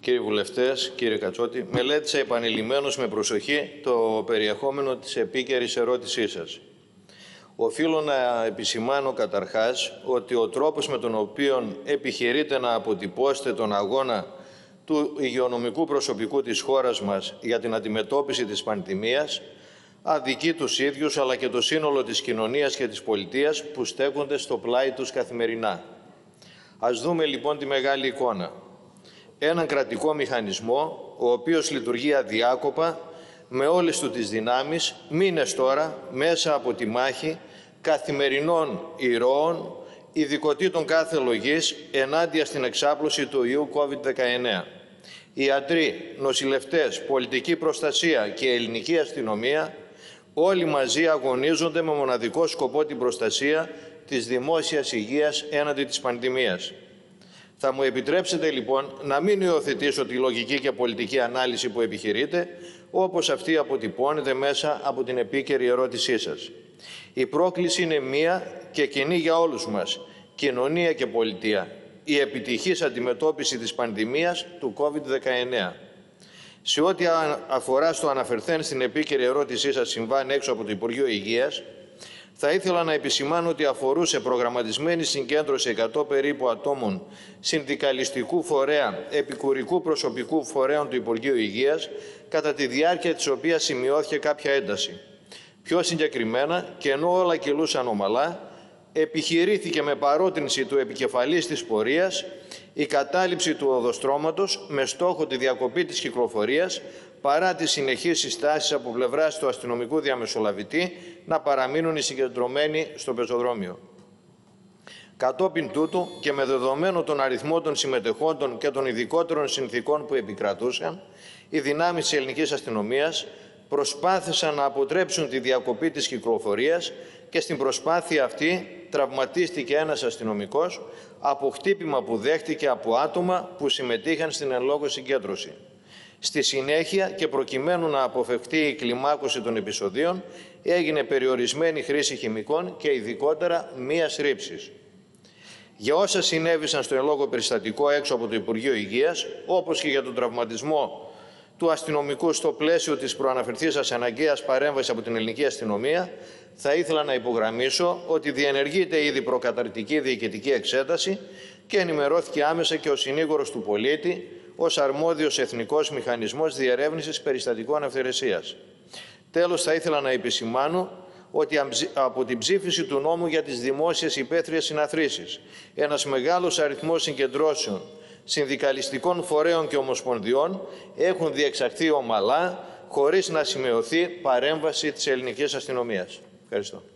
Κύριοι βουλευτές, κύριε Κατσότη, μελέτησα επανειλημμένως με προσοχή το περιεχόμενο της επίκαιρης ερώτησής σας. Οφείλω να επισημάνω καταρχάς ότι ο τρόπος με τον οποίο επιχειρείτε να αποτυπώσετε τον αγώνα του υγειονομικού προσωπικού της χώρας μας για την αντιμετώπιση της πανδημίας αδικεί τους ίδιους αλλά και το σύνολο της κοινωνίας και της πολιτείας που στέκονται στο πλάι τους καθημερινά. Ας δούμε λοιπόν τη μεγάλη εικόνα. Έναν κρατικό μηχανισμό, ο οποίος λειτουργεί αδιάκοπα, με όλες του τις δυνάμεις, μήνες τώρα, μέσα από τη μάχη καθημερινών ηρώων, ειδικοτήτων κάθε λογής, ενάντια στην εξάπλωση του ιού COVID-19. Ιατροί, νοσηλευτές, πολιτική προστασία και ελληνική αστυνομία, όλοι μαζί αγωνίζονται με μοναδικό σκοπό την προστασία της δημόσιας υγείας έναντι της πανδημίας. Θα μου επιτρέψετε λοιπόν να μην υιοθετήσω τη λογική και πολιτική ανάλυση που επιχειρείτε, όπως αυτή αποτυπώνεται μέσα από την επίκαιρη ερώτησή σας. Η πρόκληση είναι μία και κοινή για όλους μας, κοινωνία και πολιτεία, η επιτυχής αντιμετώπιση της πανδημίας του COVID-19. Σε ό,τι αφορά στο αναφερθέν στην επίκαιρη ερώτησή σας συμβάν έξω από το Υπουργείο Υγείας, θα ήθελα να επισημάνω ότι αφορούσε προγραμματισμένη συγκέντρωση 100 περίπου ατόμων συνδικαλιστικού φορέα επικουρικού προσωπικού φορέων του Υπουργείου Υγείας, κατά τη διάρκεια της οποίας σημειώθηκε κάποια ένταση. Πιο συγκεκριμένα, και ενώ όλα κυλούσαν ομαλά, επιχειρήθηκε με παρότρινση του επικεφαλής της πορείας η κατάληψη του οδοστρώματος με στόχο τη διακοπή της κυκλοφορίας, παρά τις συνεχείς συστάσεις από πλευράς του αστυνομικού διαμεσολαβητή να παραμείνουν οι συγκεντρωμένοι στο πεζοδρόμιο. Κατόπιν τούτου και με δεδομένο τον αριθμό των συμμετεχόντων και των ειδικότερων συνθήκων που επικρατούσαν, οι δυνάμεις της ελληνικής αστυνομίας προσπάθησαν να αποτρέψουν τη διακοπή της κυκλοφορίας και στην προσπάθεια αυτή τραυματίστηκε ένας αστυνομικός από χτύπημα που δέχτηκε από άτομα που συμμετείχαν στην εν λόγω συγκέντρωση. Στη συνέχεια και προκειμένου να αποφευχθεί η κλιμάκωση των επεισοδίων, έγινε περιορισμένη χρήση χημικών και ειδικότερα μίας ρήψης. Για όσα συνέβησαν στο εν λόγω περιστατικό έξω από το Υπουργείο Υγείας, όπως και για τον τραυματισμό του αστυνομικού στο πλαίσιο της προαναφερθήσας αναγκαίας παρέμβασης από την ελληνική αστυνομία, θα ήθελα να υπογραμμίσω ότι διενεργείται ήδη προκαταρκτική διοικητική εξέταση και ενημερώθηκε άμεσα και ο συνήγορος του πολίτη ως αρμόδιος εθνικός μηχανισμός διερεύνησης περιστατικών αυθαιρεσίας. Τέλος, θα ήθελα να επισημάνω ότι από την ψήφιση του νόμου για τις δημόσιες υπαίθριες συναθρήσεις, ένας μεγάλος αριθμός συγκεντρώσεων συνδικαλιστικών φορέων και ομοσπονδιών έχουν διεξαχθεί ομαλά, χωρίς να σημειωθεί παρέμβαση της ελληνικής αστυνομίας. Ευχαριστώ.